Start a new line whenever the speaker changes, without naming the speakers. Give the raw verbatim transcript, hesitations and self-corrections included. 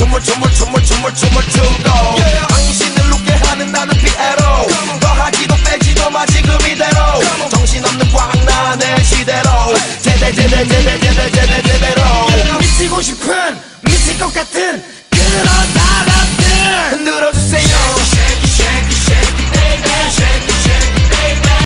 춤을 춤을 춤을 춤을 춤을 추고 당신을 웃게 하는 나는 피에로 더하지도 빼지도 마 지금 이대로 정신없는 광란의 시대로 제대제대제대제대 제대제대로 미치고 싶은 미칠 것 같은 그런